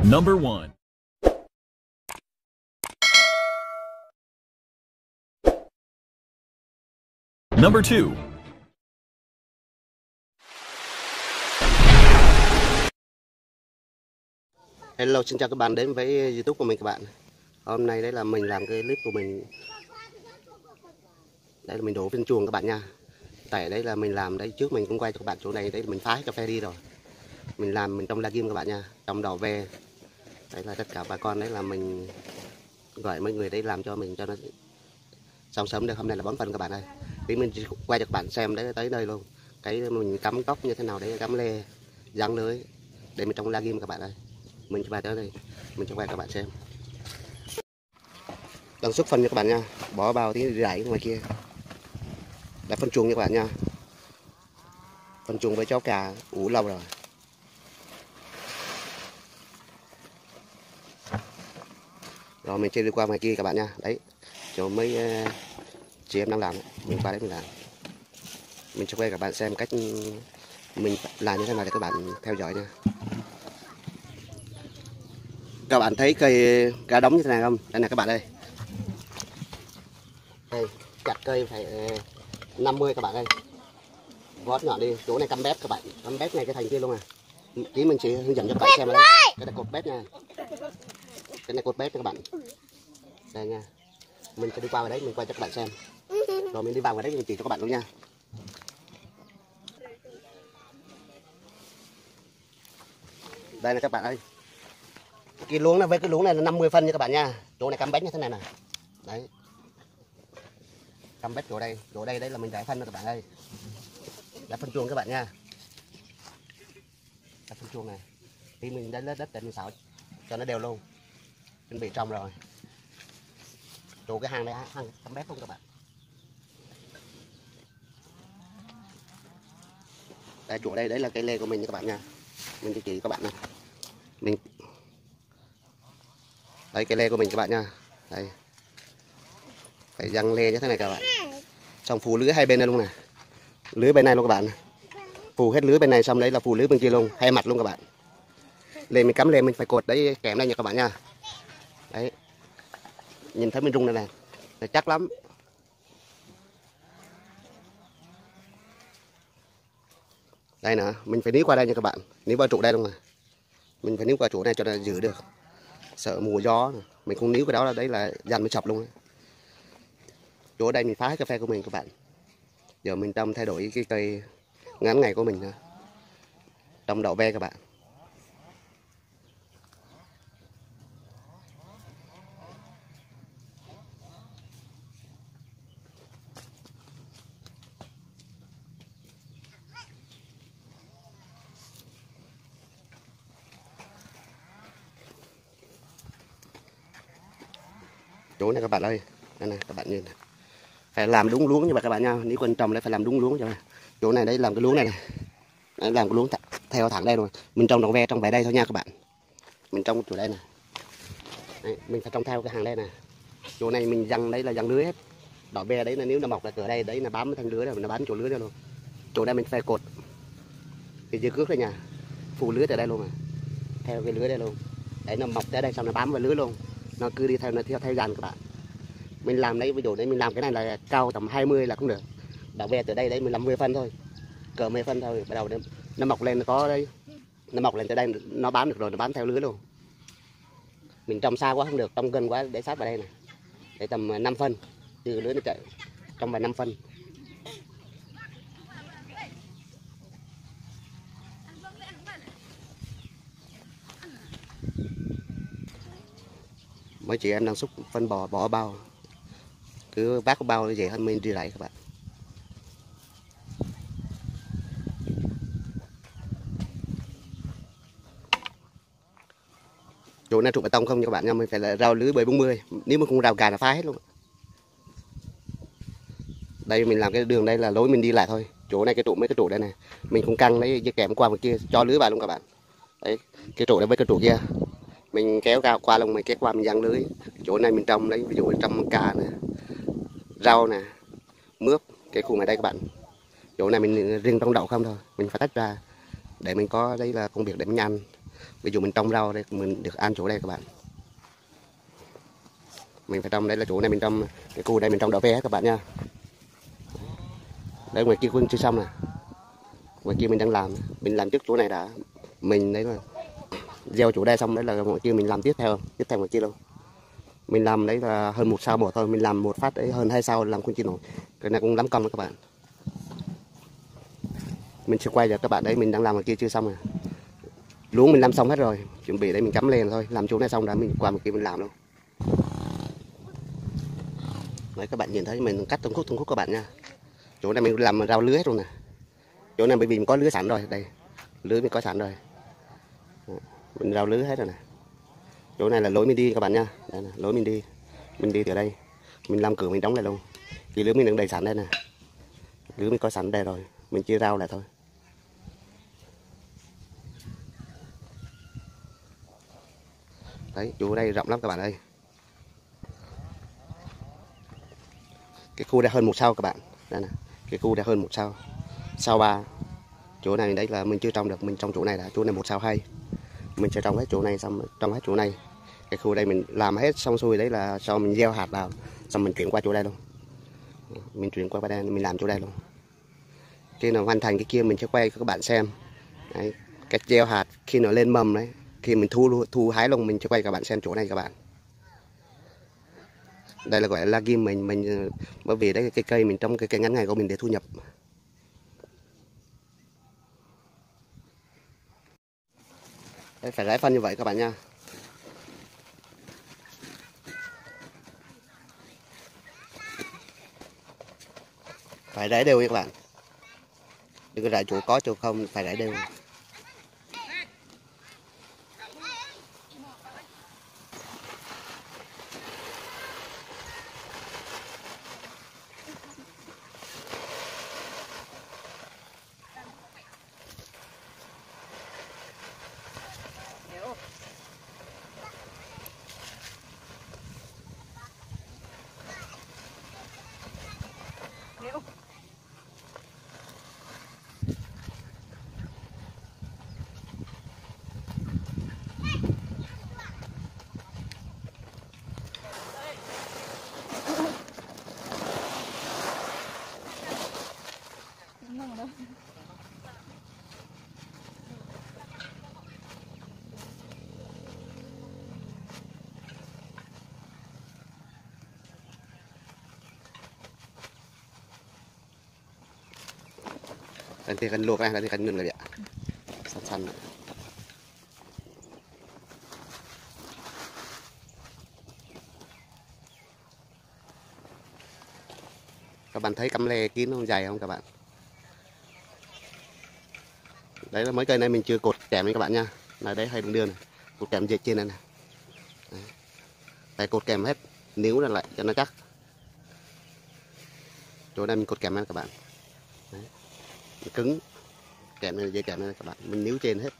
Number 1. Number 2. Hello, xin chào các bạn đến với YouTube của mình các bạn. Hôm nay đấy là mình làm cái clip của mình. Đây là mình đổ viên chuồng các bạn nha. Tại đây là mình làm đấy, trước mình cũng quay cho các bạn chỗ này, đấy là mình phá cà phê đi rồi. Mình làm mình trong la ghim các bạn nha, trong đỏ ve. Đấy là tất cả bà con đấy là mình gọi mấy người đấy làm cho mình cho nó xong sớm được. Hôm nay là bón phân các bạn ơi. Vì mình quay cho các bạn xem đấy tới đây luôn. Cái mình cắm cốc như thế nào đấy, cắm lê, giăng lưới để mình trong la ghim các bạn ơi. Mình cho bài tới đây, mình cho quay các bạn xem. Đang xúc phân cho các bạn nha, bỏ bao tí rải ngoài kia. Đã phân chuồng nha các bạn nha. Phân chuồng với chó cà ủ lâu rồi. Rồi mình sẽ đi qua ngoài kia các bạn nha. Đấy, chỗ mấy chị em đang làm, mình qua đấy mình làm. Mình cho quay các bạn xem cách mình làm như thế nào để các bạn theo dõi nha. Các bạn thấy cây cá đống như thế này không? Đây này các bạn ơi. Đây, chặt cây phải 50 các bạn ơi. Vót nhỏ đi, chỗ này cắm bếp các bạn, cắm bếp này cái thành kia luôn à. Tí mình sẽ hướng dẫn cho các bạn xem đấy. Cái này cột bếp nha. Cái này cột bếp cho các bạn. Đây nha. Mình sẽ đi qua vào đấy, mình quay cho các bạn xem. Rồi mình đi vào ngoài đấy mình chỉ cho các bạn luôn nha. Đây là các bạn ơi. Cái luống này với cái luống này là 50 phân nha các bạn nha. Chỗ này cắm bếp như thế này nè. Đấy. Cắm bếp chỗ đây đấy là mình rải phân rồi các bạn ơi. Đã phân chuồng các bạn nha. Đã phân chuồng này. Thì mình đã lết đất để mình xào cho nó đều luôn. Chuẩn bị trong rồi. Chỗ cái hàng này hàng cắm bếp không các bạn. Đây chỗ đây đấy là cây lê của mình nha các bạn nha. Mình chỉ các bạn này. Mình đấy cây lê của mình các bạn nha. Đây. Phải giăng lê như thế này các bạn. Xong phủ lưới hai bên đây luôn nè. Lưới bên này luôn các bạn. Phủ hết lưới bên này xong đấy là phủ lưới bên kia luôn, hai mặt luôn các bạn. Lên mình cắm lên mình phải cột đấy kèm đây nha các bạn nha. Đấy. Nhìn thấy mình rung này nè. Là chắc lắm. Đây nè, mình phải níu qua đây nha các bạn. Níu qua trụ đây luôn nè. Mình phải níu qua chỗ này cho nó giữ được. Sợ mùa gió, mình không níu cái đó là đấy là dàn mới chọc luôn ấy. Chỗ đây mình phá hết cà phê của mình các bạn. Giờ mình trong thay đổi cái cây ngắn ngày của mình nữa. Trong đậu ve các bạn. Chỗ này các bạn ơi, đây này các bạn nhìn này. Phải làm đúng luống như vậy các bạn nha. Nếu quan trọng đấy phải làm đúng luống cho này. Chỗ này đấy làm cái luống này này. Đấy, làm cái luống theo thẳng đây rồi. Mình trồng ve trong về đây thôi nha các bạn. Mình trồng chỗ đây này. Đấy, mình phải trồng theo cái hàng đây này. Chỗ này mình giăng đấy là giăng lưới hết. Đỏ ve đấy là nếu nó mọc là cửa đây đấy là bám thành lưới rồi, nó bám chỗ lưới đây luôn. Chỗ đây mình phải cột cái dưa cước đây nha. Phủ lưới từ đây luôn mà. Theo cái lưới đây luôn. Đấy nó mọc tới đây xong nó bám vào lưới luôn. Nó cứ đi theo nó theo dàn các bạn. Mình làm đấy ví dụ đấy mình làm cái này là cao tầm 20 là cũng được. Đào ve từ đây đấy mình làm 10 phân thôi. Cỡ 10 phân thôi, bắt đầu nó mọc lên nó có đây. Nó mọc lên tới đây nó bám được rồi, nó bám theo lưới luôn. Mình trồng xa quá không được, trồng gần quá để sát vào đây này. Để tầm 5 phân, từ lưới nó chạy trong vài 5 phân. Mấy chị em đang xúc phân bò bỏ bao. Cứ vác cái bao dễ hơn mình đi lại các bạn. Chỗ này trụ bê tông không nha các bạn nha, mình phải là rào lưới 70. Nếu mà không rào cà là phá hết luôn. Đây mình làm cái đường đây là lối mình đi lại thôi. Chỗ này cái trụ mấy cái trụ đây này, mình không căng đấy kèm qua một kia cho lưới vào luôn các bạn. Đấy, cái trụ đây với cái trụ kia. Mình kéo cao qua luôn, mình kéo qua mình giăng lưới. Chỗ này mình trồng đấy, ví dụ trồng cà nè, rau nè, mướp, cái khu này đây các bạn. Chỗ này mình riêng trong đậu không thôi, mình phải tách ra để mình có đây là công việc để mình ăn. Ví dụ mình trồng rau đây mình được ăn chỗ đây các bạn. Mình phải trồng đây là chỗ này mình trồng cái khu đây mình trồng đậu ve các bạn nha. Đây ngoài kia quân chưa xong nè, ngoài kia mình đang làm trước chỗ này đã, mình đấy là gieo chỗ đây xong đấy là ngoài kia mình làm tiếp theo ngoài kia luôn. Mình làm đấy là hơn 1 sao một thôi, mình làm một phát đấy hơn 2 sao làm không chịu nổi, cái này cũng lắm công đó các bạn. Mình sẽ quay cho các bạn đấy, mình đang làm ngoài kia chưa xong rồi, luống mình làm xong hết rồi, chuẩn bị đấy mình cắm lên thôi, làm chỗ này xong đã mình qua một kia mình làm luôn. Đấy các bạn nhìn thấy mình cắt từng khúc các bạn nha. Chỗ này mình làm rau lưới hết luôn nè, chỗ này bởi vì mình có lưới sẵn rồi, đây lưới mình có sẵn rồi, mình rau lưới hết rồi nè. Chỗ này là lối mình đi các bạn nha, đây nè, lối mình đi từ đây mình làm cửa mình đóng lại luôn, thì lưới mình đang đầy sẵn đây nè, lưới mình có sẵn đây rồi, mình chia rau lại thôi. Đấy chỗ đây rộng lắm các bạn ơi, cái khu đây hơn 1 sao các bạn, đây nè, cái khu đây hơn 1 sao, sao 3. Chỗ này đấy là mình chưa trồng được, mình trồng chỗ này đã, chỗ này 1 sao 2, mình sẽ trồng hết chỗ này xong trồng hết chỗ này. Cái khu đây mình làm hết xong xuôi đấy là sau mình gieo hạt vào xong mình chuyển qua chỗ đây luôn, mình chuyển qua đây mình làm chỗ đây luôn. Khi nào hoàn thành cái kia mình sẽ quay cho các bạn xem đấy, cách gieo hạt khi nó lên mầm đấy, khi mình thu hái luôn mình sẽ quay các bạn xem chỗ này các bạn. Đây là gọi là legume mình bởi vì đấy cái cây mình trong cái cây ngắn ngày của mình để thu nhập. Đấy, phải rải phân như vậy các bạn nha. Phải rải đều nha các bạn, đừng có rải chỗ có chỗ không, phải rải đều. Nanti akan luộc nanti akan nun lagi ya. San. Các bạn thấy cắm le kín nó dài không các bạn? Đấy là mấy cây này mình chưa cột kèm với các bạn nha. Là đấy hai đường đường này, cột kèm dệt trên này này. Đây cột kèm hết, níu ra lại cho nó chắc. Chỗ này mình cột kèm này các bạn. Đấy. Cứng. Kèm này dây kèm này các bạn, mình níu trên hết.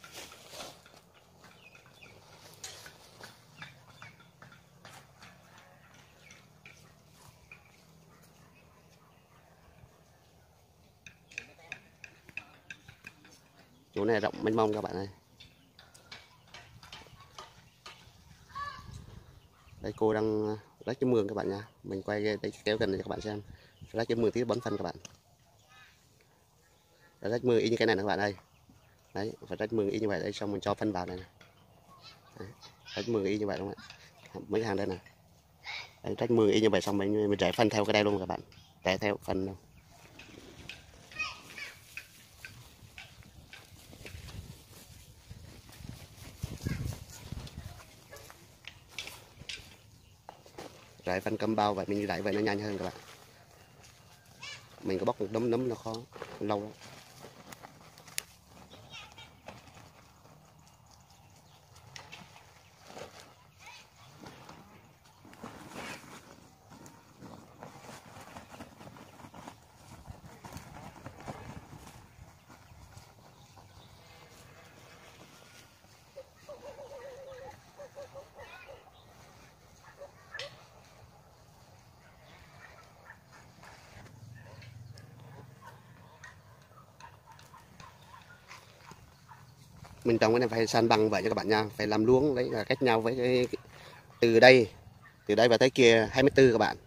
Chỗ này rộng mênh mông các bạn ơi. Đây cô đang lấy cái mương các bạn nha. Mình quay đây kéo gần cho các bạn xem. Lấy cái mương tí bón phân các bạn. Rách mương y như cái này nè các bạn ơi. Đấy, phải rách mương y như vậy đây, xong mình cho phân vào này nè. Rách mương y như vậy đúng không ạ? Mấy cái hàng đây nè. Đấy, rách mương y như vậy xong mình rải phân theo cái đây luôn các bạn. Rải theo phân luôn. Rải phân cơm bao vậy mình rải vậy nó nhanh hơn các bạn. Mình có bóc một đống nấm nó khó lâu lắm. Mình trồng cái này phải san bằng vậy cho các bạn nha, phải làm luống đấy là cách nhau với từ đây và tới kia 24 các bạn.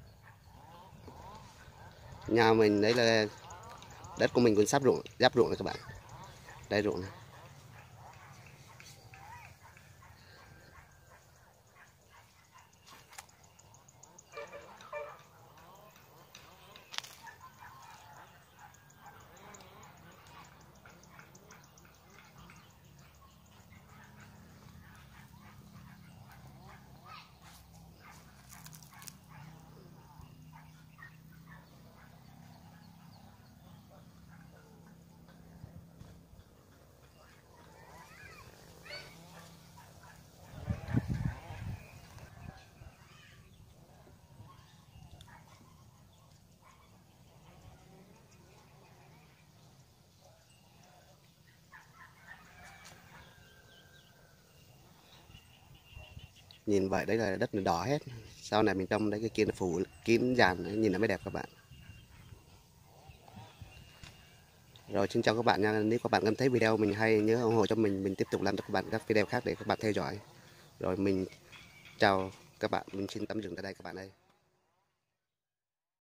Nhà mình đấy là đất của mình cũng sắp ruộng, giáp ruộng rồi các bạn. Đây ruộng này. Nhìn vậy đấy là đất nó đỏ hết. Sau này mình trồng đấy cái kia nó phủ kín dàn, nhìn nó mới đẹp các bạn. Rồi xin chào các bạn nha. Nếu các bạn cảm thấy video mình hay, nhớ ủng hộ cho mình tiếp tục làm cho các bạn các video khác để các bạn theo dõi. Rồi mình chào các bạn, mình xin tạm dừng tại đây các bạn ơi.